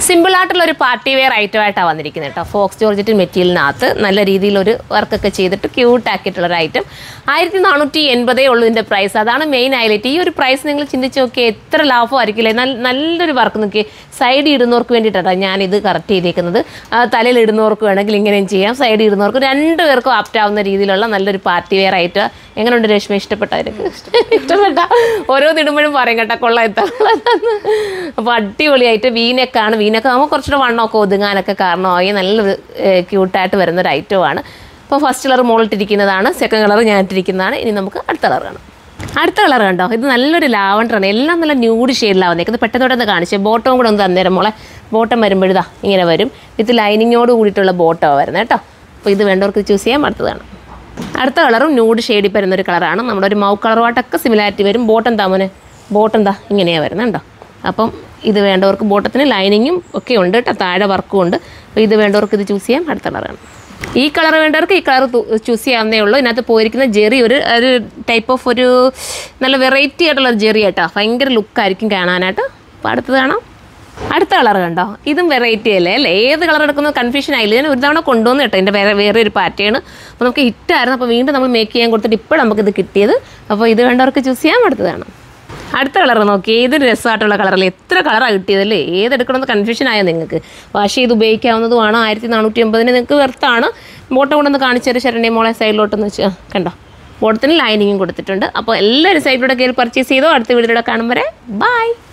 Simple ആയിട്ടുള്ള ഒരു party wear item ആയിട്ടാണ് വന്നിരിക്കുന്നത് കേട്ടോ. ഫോക്സ് ജോർജറ്റ് മെറ്റീരിയലിനകത്ത് നല്ല രീതിയിലൊരു വർക്കൊക്കെ ചെയ്തിട്ട് ക്യൂട്ട് ആക്കിയിട്ടുള്ളൊരു ഐറ്റം. 1480 ഉള്ളൂ ഇതിൻ്റെ പ്രൈസ്. അതാണ് മെയിൻ ഹൈലൈറ്റ്. ഈ ഒരു പ്രൈസ് നിങ്ങൾ ചിന്തിച്ച് നോക്കിയാൽ എത്ര ലാഭമായിരിക്കില്ലേ. നല്ലൊരു വർക്ക് നോക്കി സൈഡ് ഇടുന്നവർക്ക് വേണ്ടിയിട്ടാണ് ഞാനിത് കറക്റ്റ് ചെയ്തേക്കുന്നത്. തലയിൽ ഇടുന്നവർക്ക് വേണമെങ്കിൽ ഇങ്ങനെയും ചെയ്യാം. സൈഡ് ഇടുന്നവർക്ക് രണ്ടുപേർക്കും ആപ്റ്റാവുന്ന രീതിയിലുള്ള നല്ലൊരു പാർട്ടി വെയർ ഐറ്റം. എങ്ങനെയുണ്ട് രശ്മി? ഇഷ്ടപ്പെട്ടായിരിക്കും? ഇഷ്ടപ്പെട്ട ഓരോന്നിടുമ്പോഴും പറയും കേട്ടോ കൊള്ളാം എത്താനുള്ളതെന്ന്. അപ്പോൾ അടിപൊളിയായിട്ട് വീനൊക്കെയാണ്. വീനൊക്കെ ആകുമ്പോൾ കുറച്ചുകൂടെ വണ്ണമൊക്കെ ഒതുങ്ങാനൊക്കെ കാരണമായി നല്ലൊരു ക്യൂട്ടായിട്ട് വരുന്നൊരു ഐറ്റമാണ്. അപ്പോൾ ഫസ്റ്റ് കളർ മുകളിട്ടിരിക്കുന്നതാണ്, സെക്കൻഡ് കളർ ഞാൻ ഇട്ടിരിക്കുന്നതാണ്. ഇനി നമുക്ക് അടുത്ത കളർ കാണാം. അടുത്ത കളർ കണ്ടോ, ഇത് നല്ലൊരു ലാവണ്ടറാണ്. എല്ലാം നല്ല ന്യൂഡ് ഷെയ്ഡിലാണ് വന്നേക്കുന്നത്. പെട്ടെന്നോടൊന്ന് കാണിച്ചേ. ബോട്ടവും കൂടെ ഒന്ന് തന്നേരം മോളെ. ബോട്ടം വരുമ്പോഴിതാ ഇങ്ങനെ വരും. വിത്ത് ലൈനിങ്ങോട് കൂടിയിട്ടുള്ള ബോട്ടമാണ് വരുന്നത് കേട്ടോ. അപ്പോൾ ഇത് വേണ്ടവർക്ക് ചൂസ് ചെയ്യാൻ അടുത്തതാണ്. അടുത്ത കളറും ന്യൂഡ് ഷെയ്ഡിൽ വരുന്നൊരു കളറാണ്. നമ്മുടെ ഒരു മൗ കളറുമായിട്ടൊക്കെ സിമിലാരിറ്റി വരും. ബോട്ടം താമോനെ, ബോട്ടം താ ഇങ്ങനെയാണ് വരുന്നത് കേട്ടോ. അപ്പം ഇത് വേണ്ടവർക്ക് ബോട്ടത്തിന് ലൈനിങ്ങും ഒക്കെ ഉണ്ട് കേട്ടോ, താഴെ വർക്കും ഉണ്ട്. അപ്പോൾ ഇത് വേണ്ടവർക്ക് ഇത് ചൂസ് ചെയ്യാം. അടുത്ത കളറാണ്. ഈ കളർ വേണ്ടവർക്ക് ഈ കളർ ചൂസ് ചെയ്യാവുന്നേ ഉള്ളൂ. ഇതിനകത്ത് പോയിരിക്കുന്ന ജെറി ഒരു ടൈപ്പ് ഓഫ് ഒരു നല്ല വെറൈറ്റി ആയിട്ടുള്ള ജെറി കേട്ടോ. ഭയങ്കര ലുക്കായിരിക്കും കാണാനായിട്ട്. അപ്പോൾ അടുത്തത് കാണാം. അടുത്ത കളർ കണ്ടോ, ഇതും വെറൈറ്റി അല്ലേ അല്ലേ. ഏത് കളർ എടുക്കുന്നത് കൺഫ്യൂഷൻ ആയില്ല. ഞാൻ ഒരു തവണ കൊണ്ടുവന്നു കേട്ടോ. എൻ്റെ വേറെ ഒരു പാറ്റേൺ. അപ്പോൾ നമുക്ക് ഹിറ്റായിരുന്നു. അപ്പോൾ വീണ്ടും നമ്മൾ മേക്ക് ചെയ്യാൻ കൊടുത്തിട്ട് ഇപ്പോൾ നമുക്കിത് കിട്ടിയത്. അപ്പോൾ ഇത് വേണ്ടവർക്ക് ചൂസ് ചെയ്യാം. അടുത്തതാണ്. അടുത്ത കളർ നോക്കി. ഏതൊരു രസമായിട്ടുള്ള കളറല്ലേ. എത്ര കളറാണ് കിട്ടിയതല്ലേ. ഏതെടുക്കണമെന്ന് കൺഫ്യൂഷൻ ആയോ നിങ്ങൾക്ക്? വാഷ് ചെയ്ത് ഉപയോഗിക്കാവുന്നതുമാണ്. 1480 നിങ്ങൾക്ക് വെർത്താണ്. ബോട്ടം കൊണ്ടൊന്ന് കാണിച്ചൊരു ശരണ്യ മോളെ സൈഡിലോട്ടൊന്ന് വെച്ച് കണ്ടോ. ബോട്ടത്തിന് ലൈനിങ്ങും കൊടുത്തിട്ടുണ്ട്. അപ്പോൾ എല്ലാവരും സൈഡിലൂടെ കയറി പർച്ചേസ് ചെയ്തോ. അടുത്ത വീഡിയോയിലൂടെ കാണും വരെ ബൈ.